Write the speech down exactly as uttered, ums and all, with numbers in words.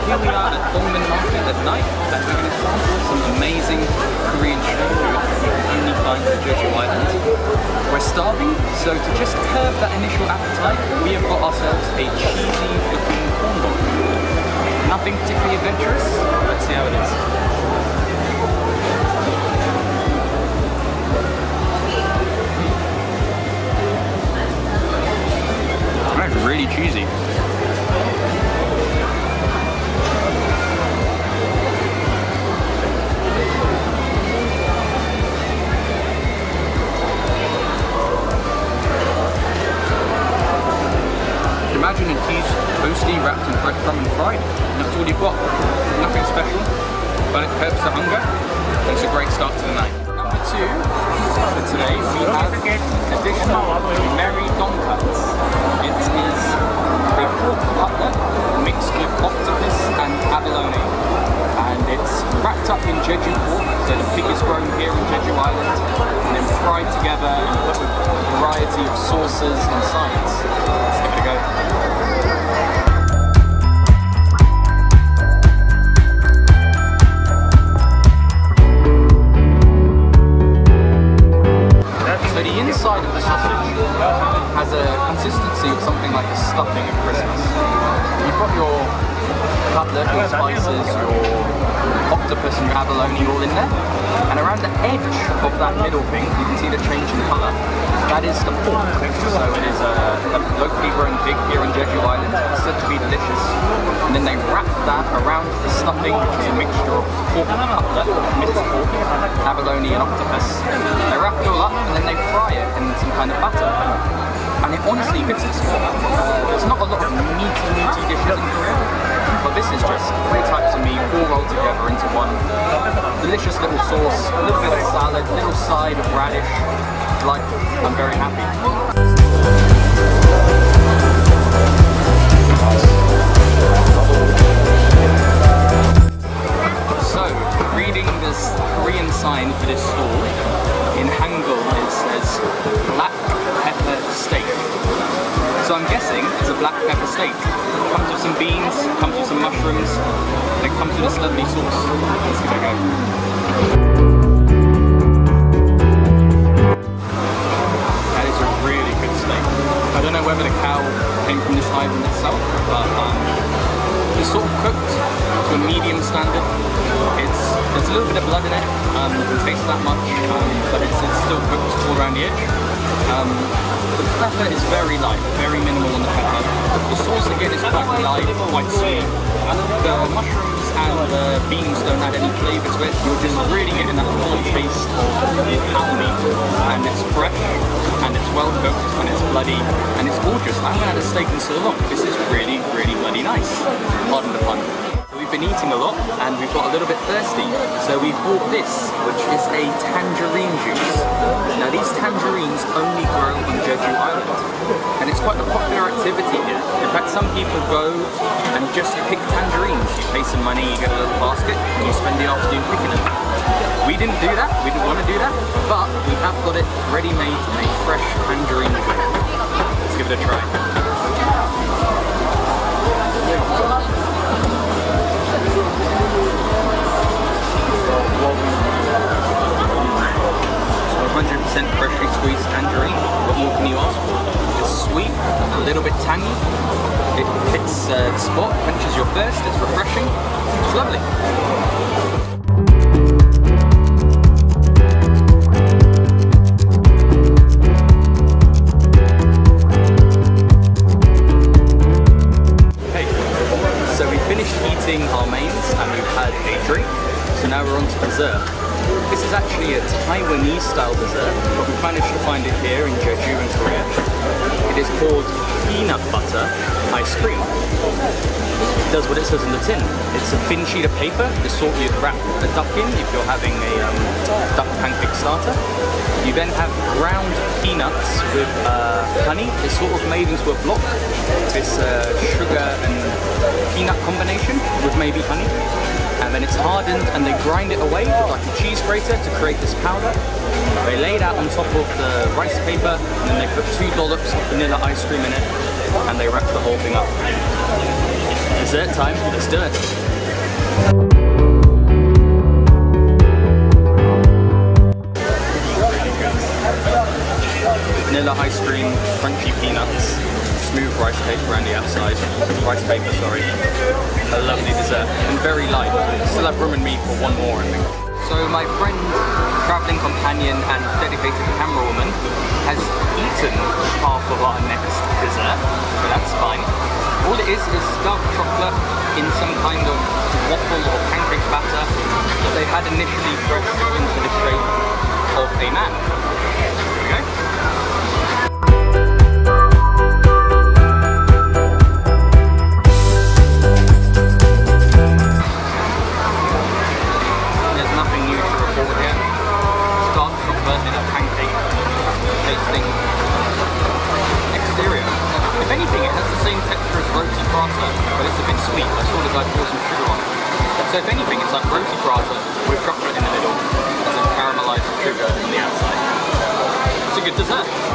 here we are at Dongmen Market at night, and we're going to sample some amazing Korean street food you can only find on Jeju Island. We're starving, so to just curb that initial appetite, we have got ourselves a cheesy looking corn dog. Nothing particularly adventurous, let's see how it is. That's really cheesy. Imagine a cheese toasty wrapped in breadcrumb and fried. That's all you've got. Nothing special, but it curbs the hunger. It's a great start to the night. Number two, for today, we have a dish called Merry Donkuts. It is a pork cutlet mixed with octopus and abalone. And it's wrapped up in Jeju pork, so the pig is grown here in Jeju Island, and then fried together and put with a variety of sauces and sides. Let's give it a go. So the inside of the sausage has a consistency of something like a stuffing at Christmas. You've got your cutlet, your spices, your octopus and your abalone all in there, and around the edge of that middle thing you can see the change in colour. That is the pork, so it is a, a locally grown pig here on Jeju Island. It's said to be delicious, and then they wrap that around the stuffing, which is a mixture of pork cutlet, minced pork, abalone and octopus. They wrap it all up and then they fry it in some kind of batter. And it honestly hits the spot. Uh, there's not a lot of meaty, meaty dishes in Korea, but this is just three types of meat all rolled together into one. Delicious little sauce, a little bit of salad, a little side of radish. Like, I'm very happy. So, reading this Korean sign for this stall, in Hangul it says black pepper steak. So I'm guessing it's a black pepper steak. It comes with some beans, comes with some mushrooms, and it comes with this lovely sauce. Let's give it a go. That is a really good steak. I don't know whether the cow came from this island itself, but um, it's sort of cooked to a medium standard. It's there's a little bit of blood in it. Um, you can taste that much, um, but it's, it's still cooked all around the edge. Um, the pepper is very light, very minimal on the pepper. The sauce again is quite light, quite sweet. The mushrooms and the beans don't add any flavour to it. You're just really getting that full taste of cow meat, and it's fresh, and it's well cooked, and it's bloody, and it's gorgeous. I haven't had a steak in so long. This is really, really bloody nice. Pardon the pun. We've been eating a lot and we've got a little bit thirsty, so we bought this, which is a tangerine juice. Now these tangerines only grow on Jeju Island, and it's quite a popular activity here. In fact, some people go and just pick tangerines. You pay some money, you get a little basket, and you spend the afternoon picking them. We didn't do that, we didn't want to do that, but we have got it ready-made in a fresh tangerine juice. Let's give it a try. one hundred percent freshly squeezed tangerine. What more can you ask for? It's sweet, a little bit tangy. It hits uh, the spot, quenches your thirst. It's refreshing. It's lovely. Okay, so we finished eating our mains and we've had a drink. So now we're on to dessert. This is actually a Taiwanese style dessert, but we've managed to find it here in Jeju in Korea. It is called peanut butter ice cream. It does what it says in the tin. It's a thin sheet of paper, the sort you'd wrap a duck in if you're having a um, duck pancake starter. You then have ground peanuts with uh, honey. It's sort of made into a block. This uh, sugar and peanut combination with maybe honey. And then it's hardened and they grind it away with like a cheese grater to create this powder. They lay it out on top of the rice paper, and then they put two dollops of vanilla ice cream in it, and they wrap the whole thing up. Dessert time, let's do it. Vanilla ice cream, crunchy peanuts, smooth rice paper around the outside. Rice paper, sorry. A lovely dessert, and very light. Still have room in me for one more, I think. So my friend, travelling companion and dedicated camera woman has eaten half of our next dessert, but that's fine. All it is is dark chocolate in some kind of waffle or pancake batter that they had initially pressed into the shape of a man. There we go. There's nothing new to report here. It's dark chocolate in a pancake tasting exterior. If anything, it has the same texture as roti prata, but it's a bit sweet. I saw the guy pour some sugar on it. So if anything, it's like roti prata with chocolate in the middle and then caramelized sugar on the outside. It's a good dessert.